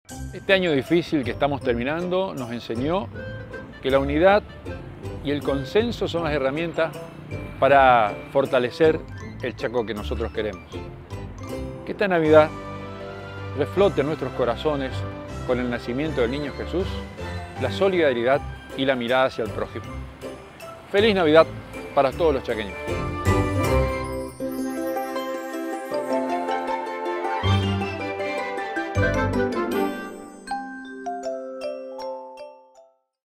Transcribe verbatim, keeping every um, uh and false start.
Este año difícil que estamos terminando nos enseñó que la unidad y el consenso son las herramientas para fortalecer el Chaco que nosotros queremos. Que esta Navidad reflote en nuestros corazones con el nacimiento del Niño Jesús la solidaridad y la mirada hacia el prójimo. ¡Feliz Navidad para todos los chaqueños!